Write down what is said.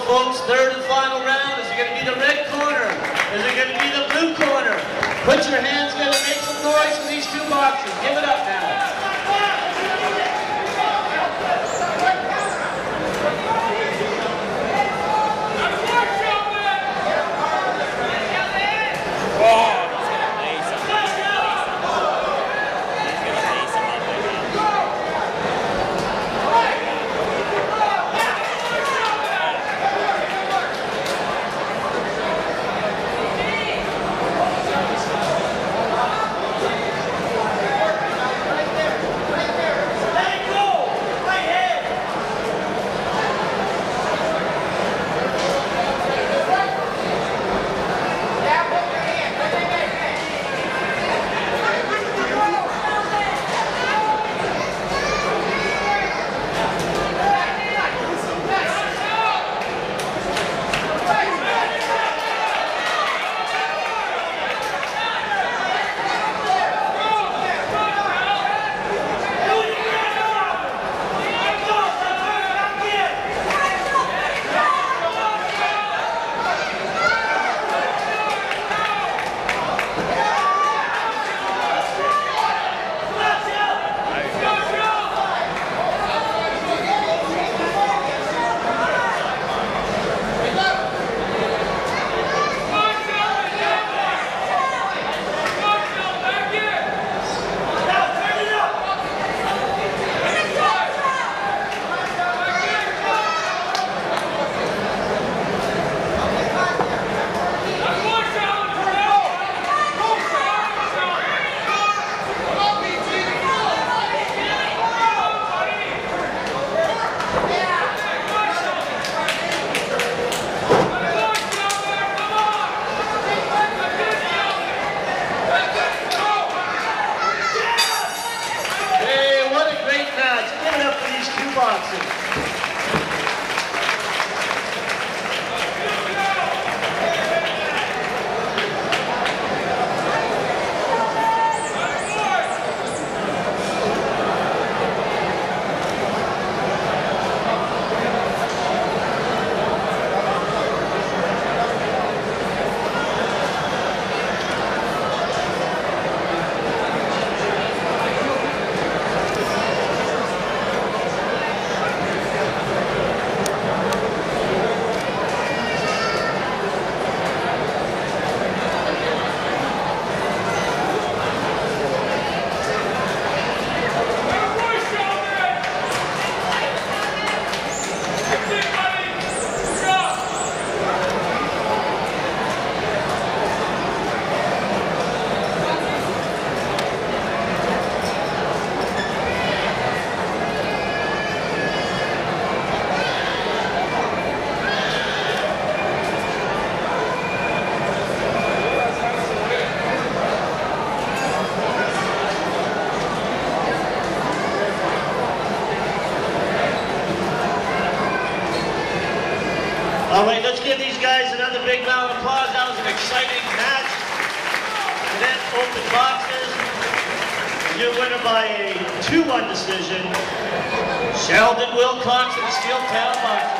folks, third and final round. Is it going to be the red corner? Is it going to be the blue corner? Put your hands together, make some noise for these two boxers. Give it up now. All right, let's give these guys another big round of applause. That was an exciting match. Cadet open boxes. Your winner by a 2-1 decision, Sheldon Wilcox of the Steeltown Boxing.